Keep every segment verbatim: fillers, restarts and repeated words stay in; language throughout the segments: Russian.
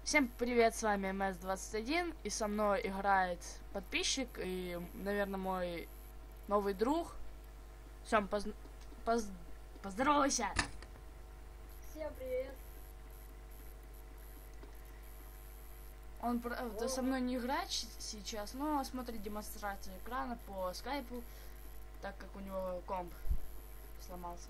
Всем привет, с вами эм эс двадцать один, и со мной играет подписчик и, наверное, мой новый друг. Сем, поз... поз... поздоровайся! Всем привет! Он, правда, со мной не играет сейчас, но смотрит демонстрацию экрана по скайпу, так как у него комп сломался.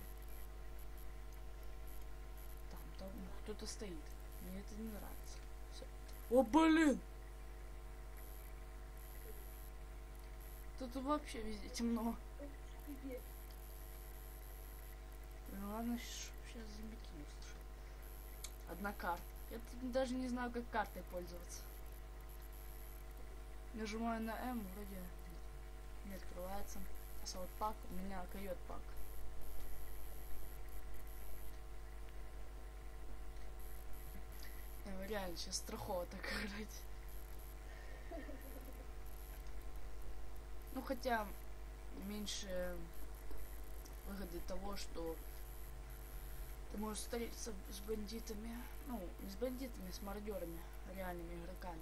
Там, там кто-то стоит, мне это не нравится. Всё. О, блин! Тут вообще везде темно. Ну ладно, сейчас зомбики не услышат. Одна карта. Я тут даже не знаю, как картой пользоваться. Нажимаю на М, вроде не открывается. Асаут пак, у меня койот пак. Я реально сейчас страхово так играть. Ну хотя меньше выгоды того, что ты можешь встретиться с бандитами, ну, не с бандитами, с мародерами, реальными игроками.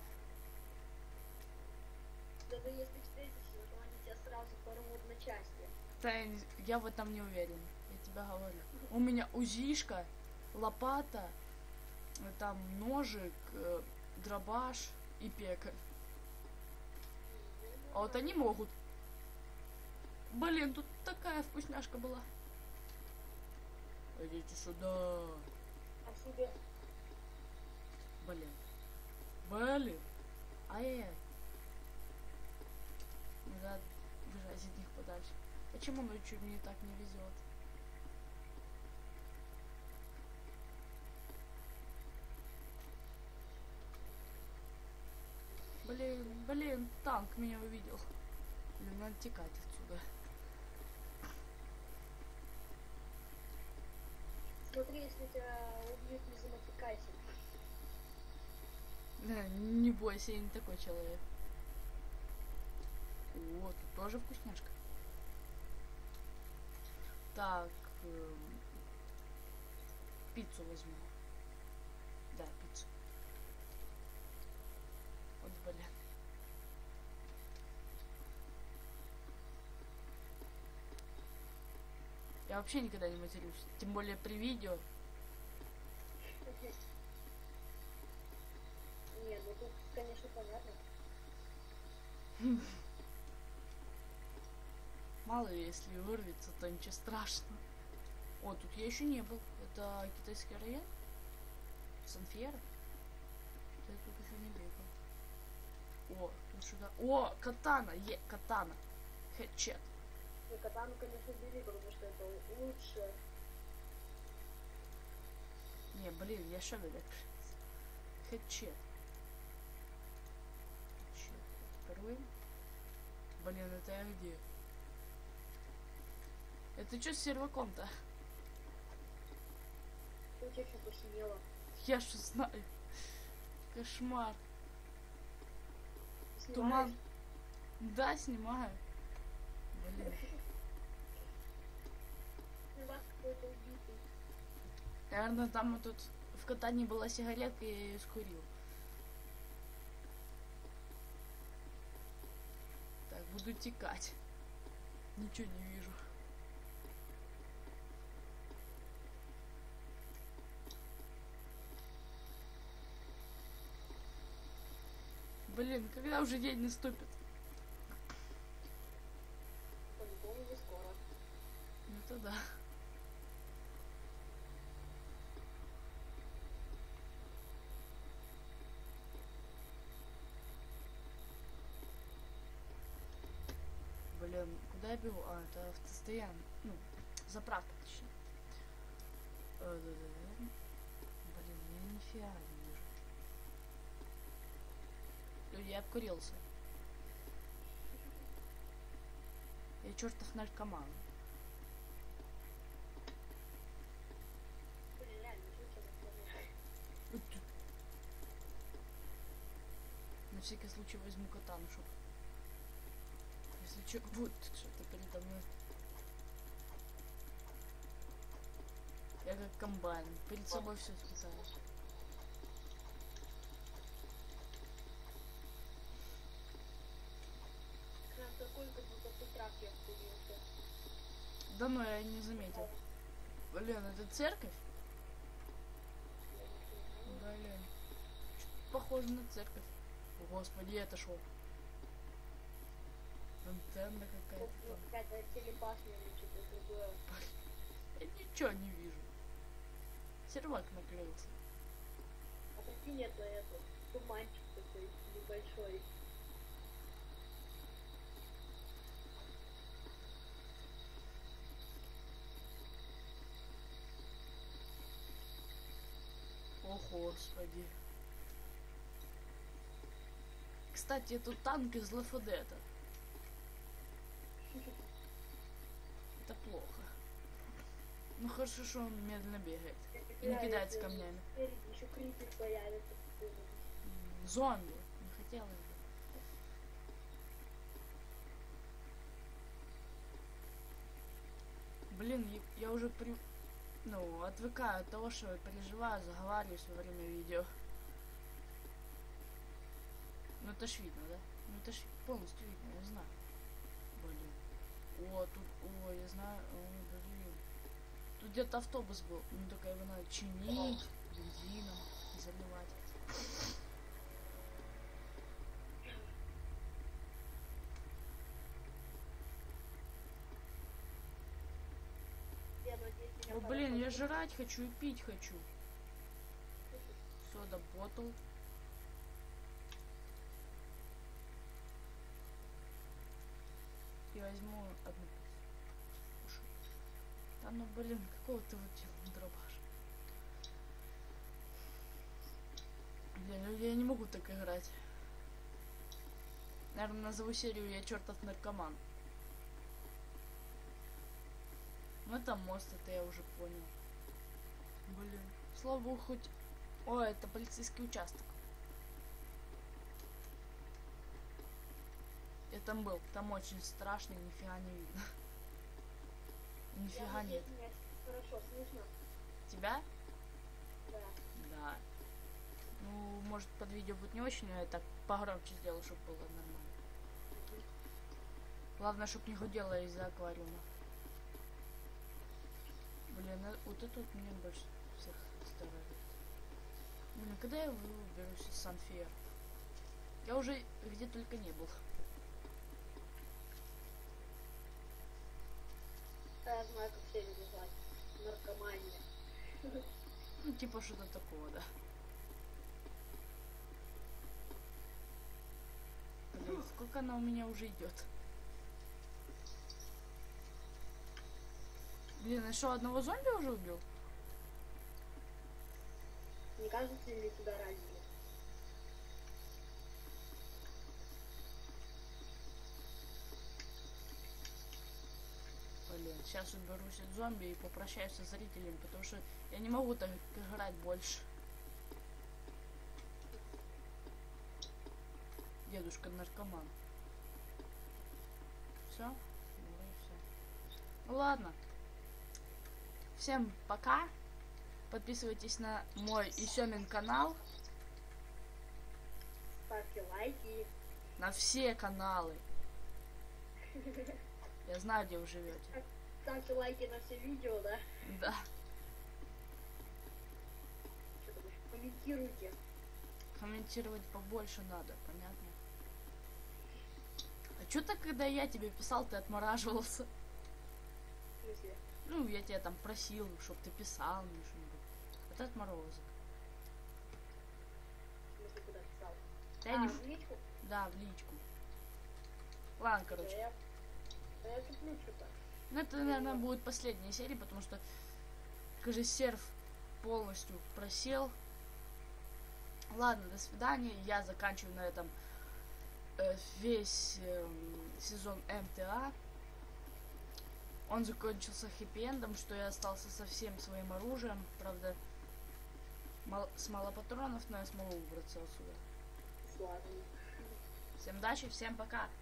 Даже если встретишься, то они тебя сразу порвут на части. Да, я, не, я в этом не уверен, я тебе говорю. У меня узишка, лопата, там ножик, э, дробаш и пекарь. А вот они могут. Блин, тут такая вкусняшка была. Идите сюда. А себе? Блин. Блин. Ай-яй-яй. Надо бежать от них подальше. Почему ночью мне так не везет? Блин, блин, танк меня увидел. Блин, надо текать отсюда. Смотри, если тебя убьют, не заматыкайся. Да, не бойся, я не такой человек. О, тут тоже вкусняшка. Так, эм, пиццу возьму. Да, пиццу. Вот, блин. Я вообще никогда не матерюсь. Тем более при видео. Не, ну тут, конечно, понятно. Мало ли, если вырвется, то ничего страшного. О, тут я еще не был. Это китайский район? Сан-Фьеро? Я тут еще не бегал. О, тут сюда. О, катана! Е, катана. Хедчет. И катану, конечно, бери, потому что это лучше. Не, блин, я шевелек. Хедчет. Хедчет. Второй. Блин, это я где? Это что с серваком-то? Что у тебя что посинело? Я что знаю. Кошмар. Снимаешь? Туман. Да, снимаю. Блин. У вас какой-то убитый. Наверное, там вот тут в катании была сигаретка, и я ее скурил. Так, буду текать. Ничего не вижу. Блин, когда уже день наступит? По-любому не скоро. Ну это да. Блин, куда я бегу? А, это автостоян. Ну, заправка, точнее. Э, да, да, да. Блин, я нифига не вижу. Ну, я обкурился. Я чертов наркоман. Блин, реально, что тебя заставляет? Вот тут. На всякий случай возьму катану, чтоб... Если что, вот что-то передо мной. Я как комбайн. Перед собой все спасаю. давно я не заметил. Блин, это церковь? Блин. Что-то похоже на церковь. Господи, это шо? Антенна какая-то там. Какая-то телебашня или что-то другое. Я ничего не вижу. Сервак накрылся. А прикинь, это, это туманчик такой небольшой. О, господи. Кстати, тут танк из Left фор Dead. Это плохо. Ну хорошо, что он медленно бегает. И не кидается камнями. Еще крипер появится. М, Зомби. Не хотела бы. Блин, я- я уже при... Ну, отвыкаю от того, что переживаю, заговариваюсь во время видео. Ну это ж видно, да? Ну это ж полностью видно, я знаю. Блин. О, тут, о, я знаю, о, блин. Тут где-то автобус был, ну только его надо чинить, бензином заливать. Я надеюсь, меня О, блин, я хорошо жрать хочу и пить хочу. Сода ботл. Я возьму одну. Слушай. Да ну блин, какого ты вот делал дробаш? Блин, ну я не могу так играть. Наверное, назову серию «Я чертов наркоман». Ну это мост, это я уже понял. Блин. Слава богу, хоть... О, это полицейский участок. Я там был. Там очень страшно, нифига не видно. Я Нифига нет. надеюсь, меня хорошо слышно. Тебя? Да. Да. Ну, может, под видео будет не очень, но я так погромче сделал, чтобы было нормально. Главное, чтобы не гудело из-за аквариума. Блин, а вот это вот меня больше всех старает. Блин, когда я выберусь из Санфер? Я уже где только не был. Я знаю, как все называть. Наркомания. Ну, типа что-то такого, да. Блин, сколько она у меня уже идет? Блин, а что, одного зомби уже убил? Не кажется ли тебя ранили? Блин, сейчас уберусь от зомби и попрощаюсь со зрителями, потому что я не могу так играть больше. Дедушка наркоман. Все? Ну и все. Ну ладно. Всем пока. Подписывайтесь на мой и Семин канал. Ставьте лайки. На все каналы. Я знаю, где вы живете. Ставьте лайки на все видео, да? Да. Что там еще? Комментируйте. Комментировать побольше надо, понятно? А что-то, когда я тебе писал, ты отмораживался. В смысле? Ну, я тебя там просил, чтобы ты писал мне что-нибудь. Это отморозок. В смысле, куда писал? Да, а, не... в личку? да, в личку. Ладно, короче. Да я, да я туплю что-то. Ну, это, наверное, будет последняя серия, потому что, кажется, серф полностью просел. Ладно, до свидания. Я заканчиваю на этом э, весь э, сезон эм тэ а. Он закончился хэппи-эндом, что я остался со всем своим оружием. Правда, мал с мало патронов, но я смогу выбраться отсюда. Ладно. Всем удачи, всем пока.